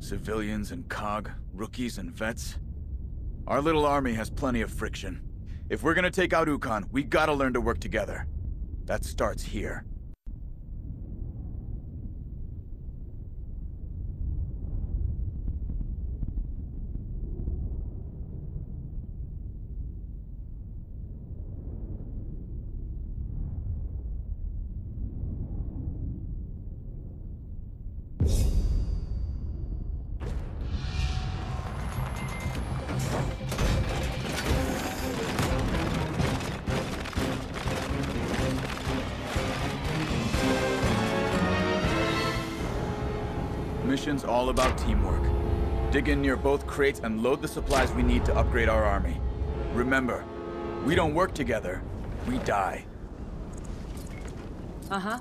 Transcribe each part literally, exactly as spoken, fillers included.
Civilians and cog, rookies and vets. Our little army has plenty of friction. If we're gonna take out Ukon, we gotta learn to work together. That starts here. Mission's all about teamwork. Dig in near both crates and load the supplies we need to upgrade our army. Remember, we don't work together, we die. Uh-huh.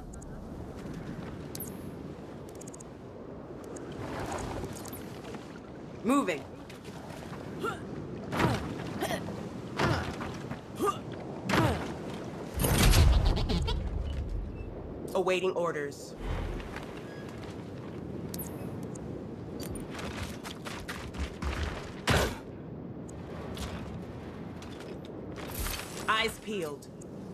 Moving. Awaiting orders. Eyes peeled.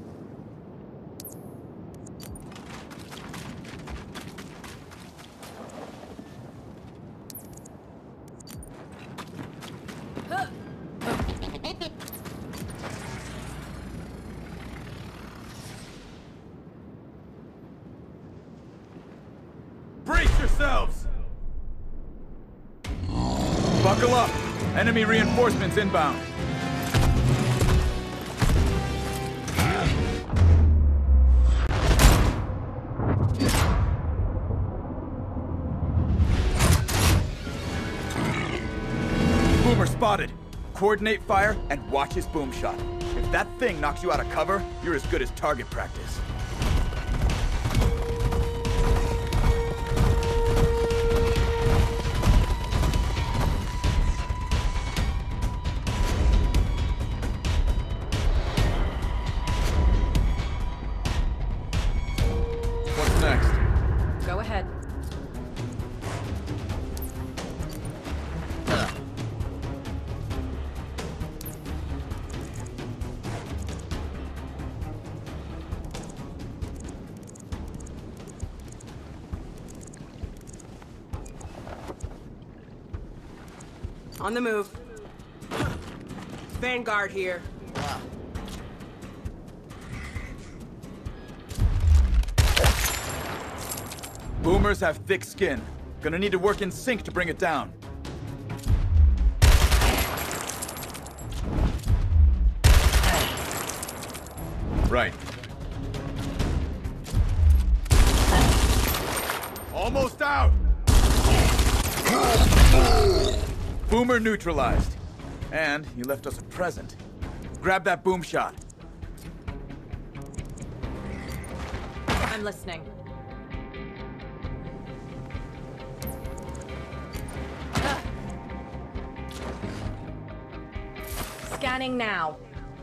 Brace yourselves! Buckle up! Enemy reinforcements inbound. Boomer spotted. Coordinate fire and watch his boom shot. If that thing knocks you out of cover, you're as good as target practice. What's next? Go ahead. On the move. Vanguard here. Boomers have thick skin. Gonna need to work in sync to bring it down. Right. Almost out! Boomer neutralized. And he left us a present. Grab that boom shot. I'm listening. Scanning now.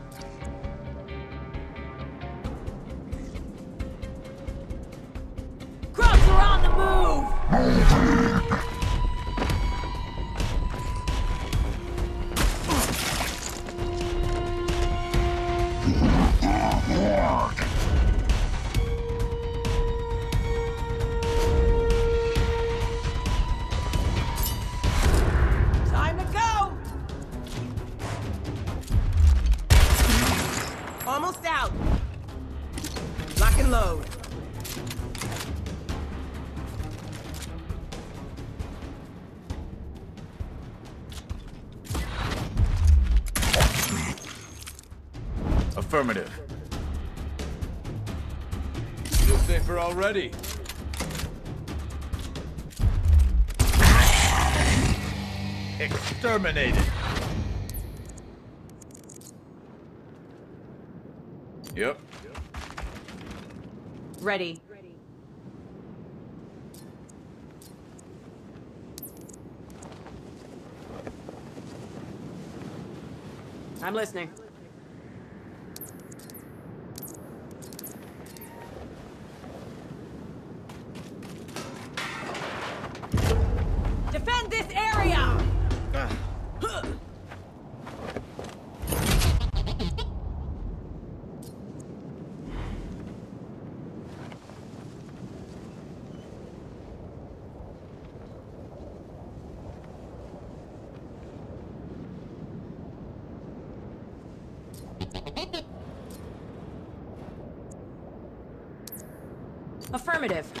Grubs are on the move! Time to go! Almost out. Lock and load. Affirmative. Feel safer already. Exterminated. Yep. Ready. I'm listening. Defend this Affirmative.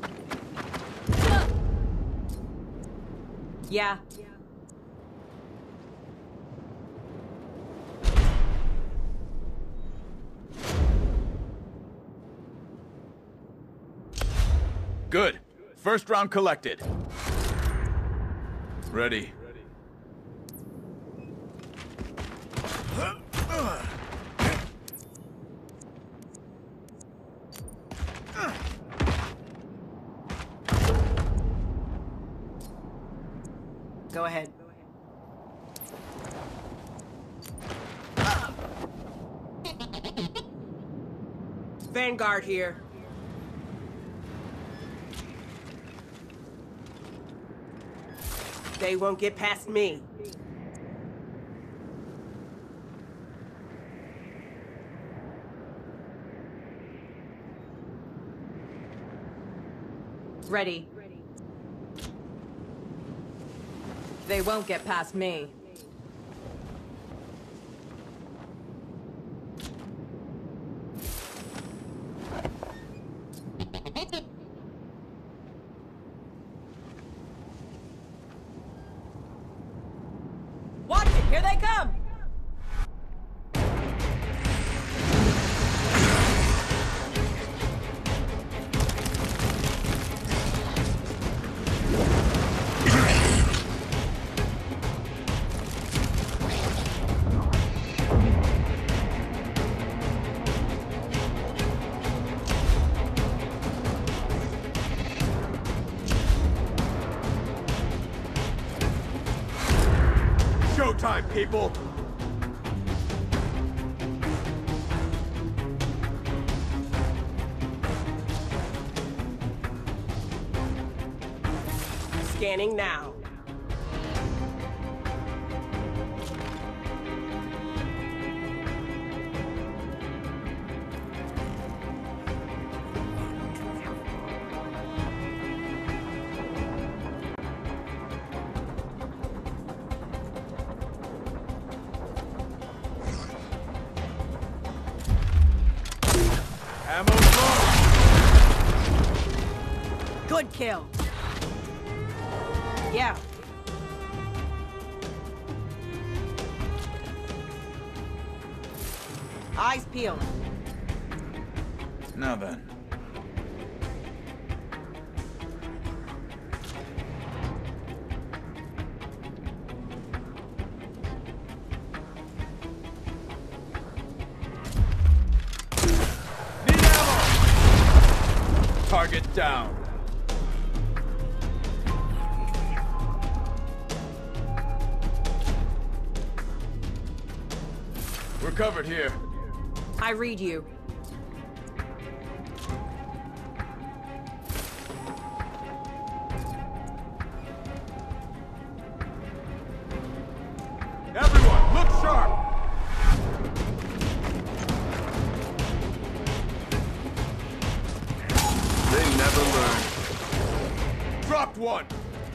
Yeah. Good. First round collected. Ready. Go ahead. Vanguard here. They won't get past me. Ready. They won't get past me. Watch it! Here they come! Showtime, people! Scanning now. Ammo low! Good kill. Yeah. Eyes peeled. Now then. Need ammo! Target down. We're covered here. I read you. Everyone, look sharp! They never learn. Dropped one!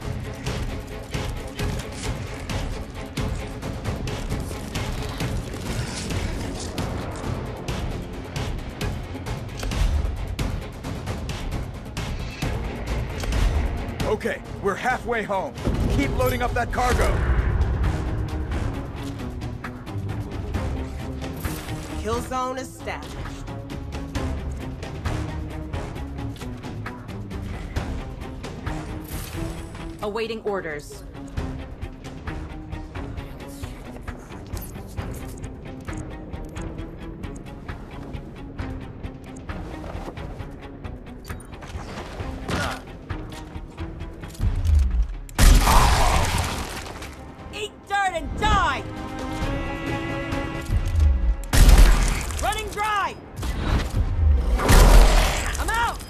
Okay, we're halfway home. Keep loading up that cargo. Kill zone established. Awaiting orders. Eat dirt and die! Running dry! I'm out!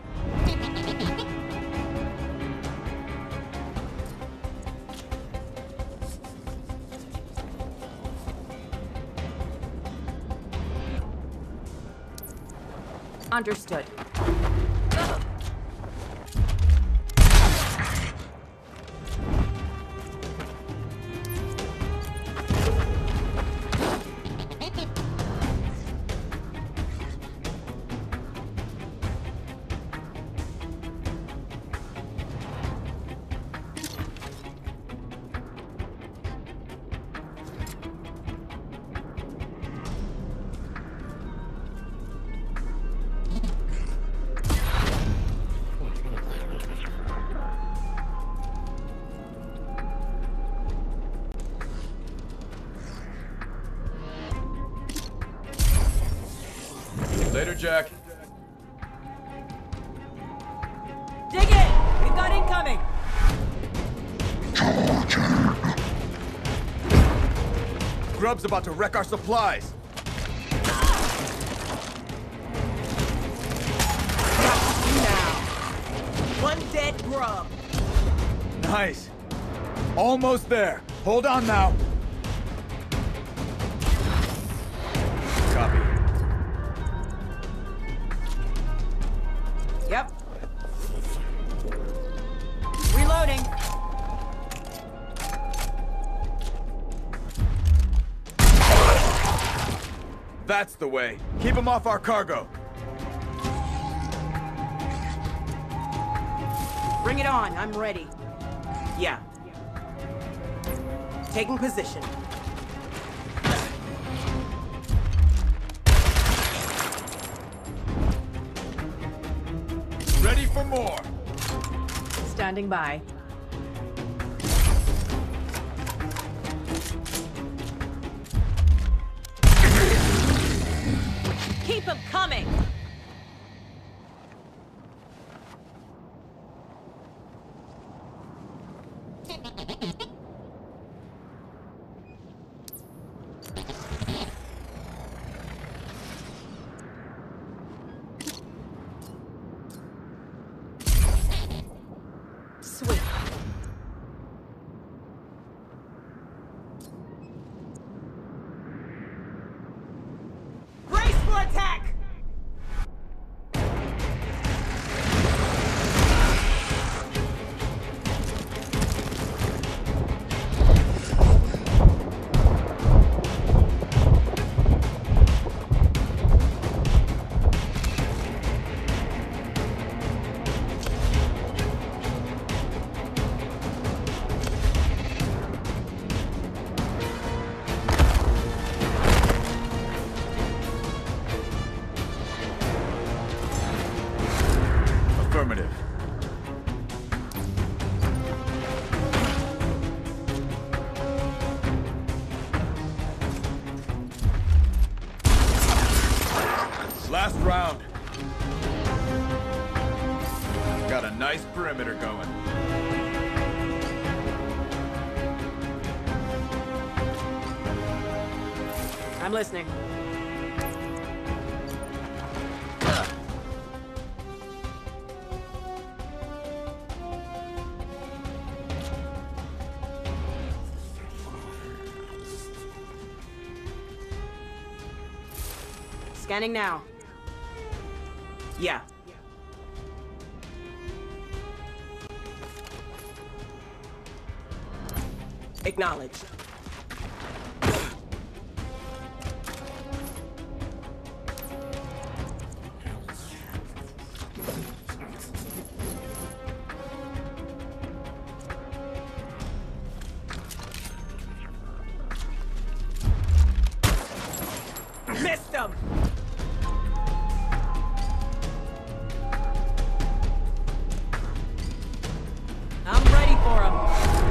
Understood. Later, Jack. Dig in! We've got incoming! Grub's about to wreck our supplies. Now. One dead grub. Nice. Almost there. Hold on now. Copy. Yep. Reloading. That's the way. Keep him off our cargo. Bring it on. I'm ready. Yeah. Taking position. Ready for more. Standing by. Keep them coming! Sweet. Brace for attack! Affirmative. Last round. Got a nice perimeter going. I'm listening. Scanning now. Yeah. Acknowledge. Missed him! I'm ready for him.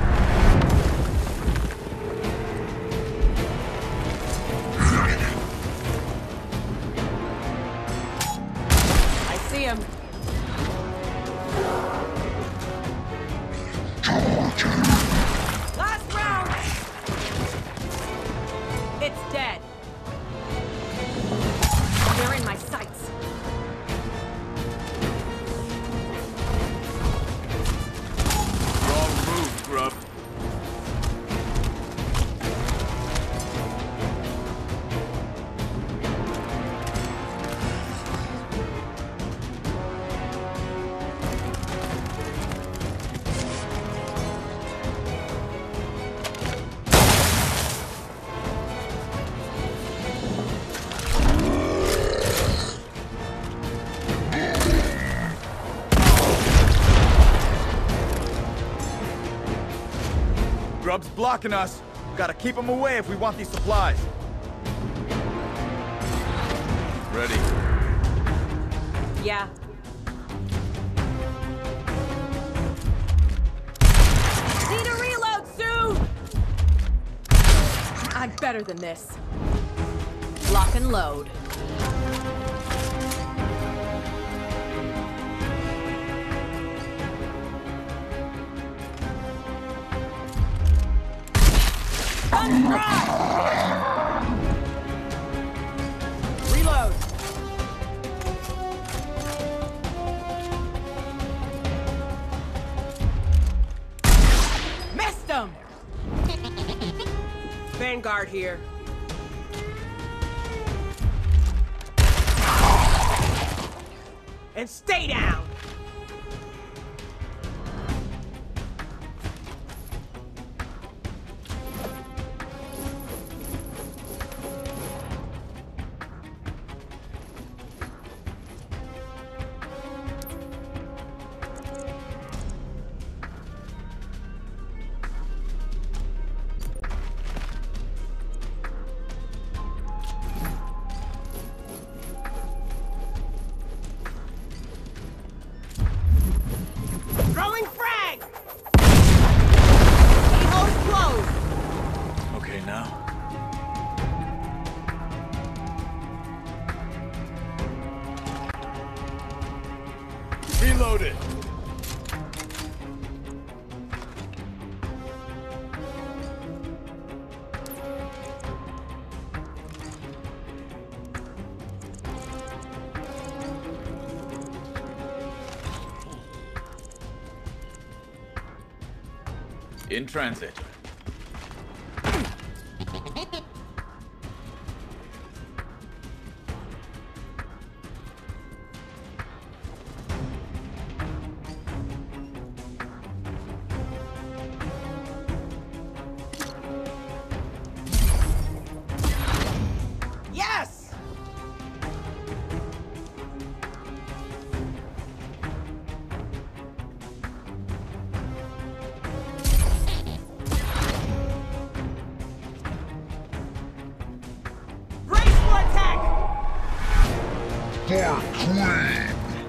I see him. Last round! It's dead. They're in my sights. Wrong move, Grub. Grub's blocking us. Gotta keep him away if we want these supplies. Ready. Yeah. Need a reload soon! I'm better than this. Lock and load. Gun front! Reload! Missed him! Vanguard here. And stay down! Throwing frag! E-hole's closed! Okay, now. Reloaded! In transit. Yes! Brace for attack! For Queen!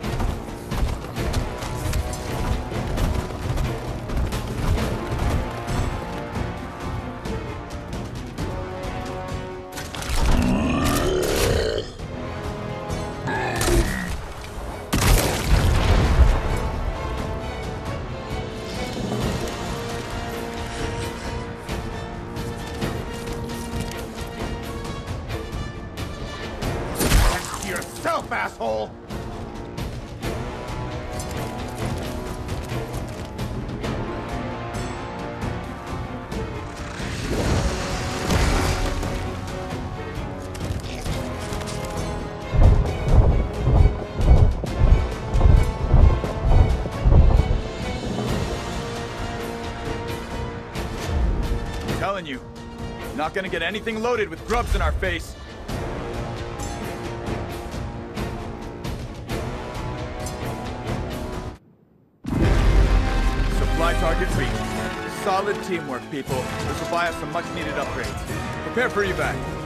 Yourself, asshole! I'm telling you, not gonna get anything loaded with grubs in our face. Supply target reached. Solid teamwork, people. This will buy us some much-needed upgrades. Prepare for evac.